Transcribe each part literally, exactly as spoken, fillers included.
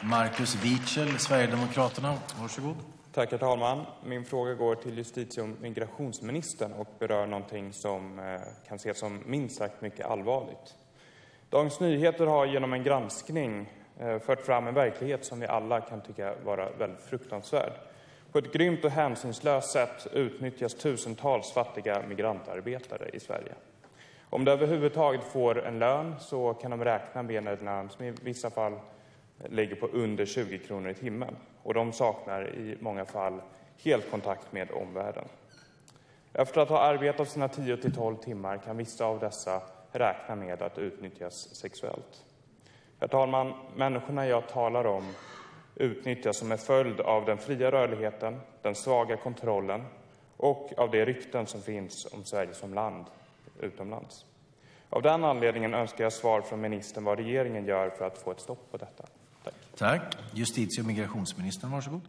Marcus Wiechel, Sverigedemokraterna. Varsågod. Tack, herr talman. Min fråga går till justitie- och migrationsministern och berör någonting som kan ses som minst sagt mycket allvarligt. Dagens Nyheter har genom en granskning fört fram en verklighet som vi alla kan tycka vara väldigt fruktansvärd. På ett grymt och hänsynslöst sätt utnyttjas tusentals fattiga migrantarbetare i Sverige. Om de överhuvudtaget får en lön så kan de räkna med en lön som i vissa fall ligger på under tjugo kronor i timmen. Och de saknar i många fall helt kontakt med omvärlden. Efter att ha arbetat sina tio till tolv timmar kan vissa av dessa räkna med att utnyttjas sexuellt. Herr talman, människorna jag talar om utnyttjas som en följd av den fria rörligheten, den svaga kontrollen och av de rykten som finns om Sverige som land utomlands. Av den anledningen önskar jag svar från ministern vad regeringen gör för att få ett stopp på detta. Tack. Tack. Justitie- och migrationsministern, varsågod.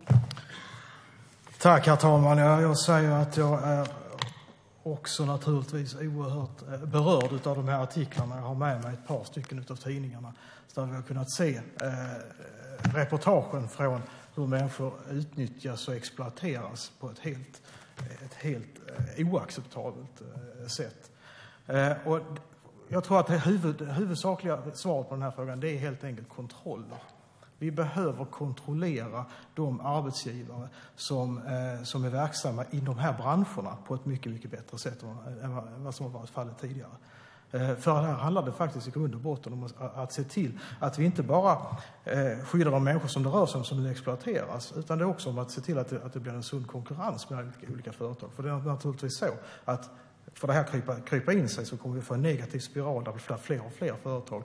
Tack, herr talman. Jag, jag säger att jag är också naturligtvis oerhört berörd av de här artiklarna. Jag har med mig ett par stycken av tidningarna där vi har kunnat se eh, reportagen från hur människor utnyttjas och exploateras på ett helt, ett helt eh, oacceptabelt eh, sätt. Eh, och jag tror att det huvud, huvudsakliga svaret på den här frågan det är helt enkelt kontroller. Vi behöver kontrollera de arbetsgivare som, eh, som är verksamma i de här branscherna på ett mycket, mycket bättre sätt än vad som har varit fallet tidigare. Eh, för här handlar det faktiskt i grund och botten om att, att se till att vi inte bara eh, skyddar de människor som det rör sig om som exploateras, utan det är också om att se till att det, att det blir en sund konkurrens mellan olika, olika företag. För det är naturligtvis så att för det här krypa, krypa in sig så kommer vi få en negativ spiral där fler och fler företag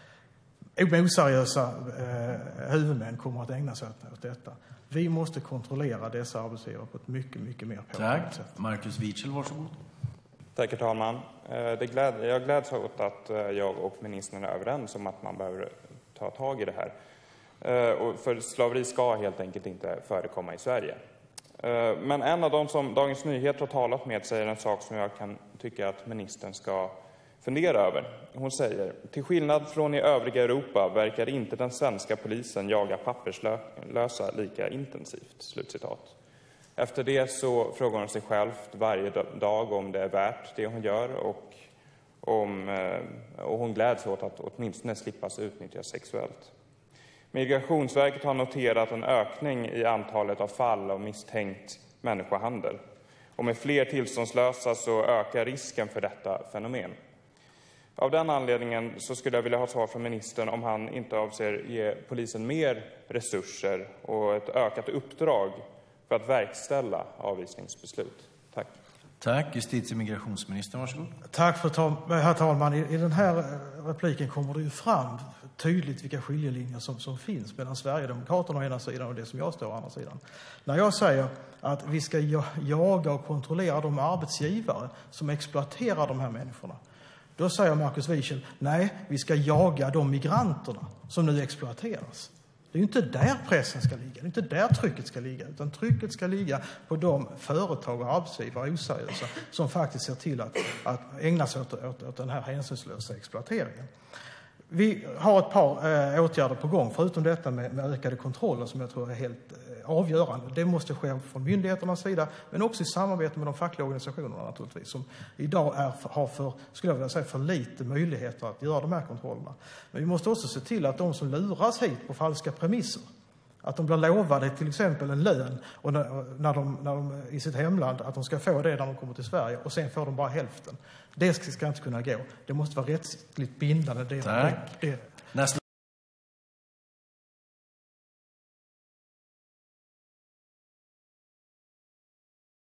oseriösa eh, huvudmän kommer att ägna sig åt, åt detta. Vi måste kontrollera dessa arbetsgivare på ett mycket, mycket mer påtagligt sätt. Marcus Wiechel, varsågod. Tack, herr talman. Det gläd, jag gläds åt att jag och ministern är överens om att man behöver ta tag i det här. Och för slaveri ska helt enkelt inte förekomma i Sverige. Men en av de som Dagens Nyheter har talat med säger en sak som jag kan tycka att ministern ska fundera över. Hon säger, till skillnad från i övriga Europa verkar inte den svenska polisen jaga papperslösa lika intensivt. Slutcitat. Efter det så frågar hon sig själv varje dag om det är värt det hon gör och, om, och hon gläds åt att åtminstone slippas utnyttjas sexuellt. Migrationsverket har noterat en ökning i antalet av fall av misstänkt människohandel. Och med fler tillståndslösa så ökar risken för detta fenomen. Av den anledningen så skulle jag vilja ha svar från ministern om han inte avser ge polisen mer resurser och ett ökat uppdrag för att verkställa avvisningsbeslut. Tack. Tack. Justitie- och migrationsministern, varsågod. Tack, för tal- herr talman. I, I den här repliken kommer det ju fram tydligt vilka skiljelinjer som, som finns mellan Sverigedemokraterna å ena sidan och det som jag står å andra sidan. När jag säger att vi ska jaga och kontrollera de arbetsgivare som exploaterar de här människorna, då säger Marcus Wiechel, nej, vi ska jaga de migranterna som nu exploateras. Det är ju inte där pressen ska ligga, det är inte där trycket ska ligga, utan trycket ska ligga på de företag och arbetsgivare oseriösa som faktiskt ser till att, att ägna sig åt, åt, åt den här hänsynslösa exploateringen. Vi har ett par eh, åtgärder på gång, förutom detta med, med ökade kontroller som jag tror är helt eh, avgörande. Det måste ske från myndigheternas sida, men också i samarbete med de fackliga organisationerna naturligtvis, som idag är, har för, skulle jag vilja säga, för lite möjligheter att göra de här kontrollerna. Men vi måste också se till att de som luras hit på falska premisser, att de blir lovade till exempel en lön och när, när, de, när de i sitt hemland, att de ska få det när de kommer till Sverige och sen får de bara hälften. Det ska inte kunna gå. Det måste vara rättsligt bindande. Det, Tack. Det, det. Nästa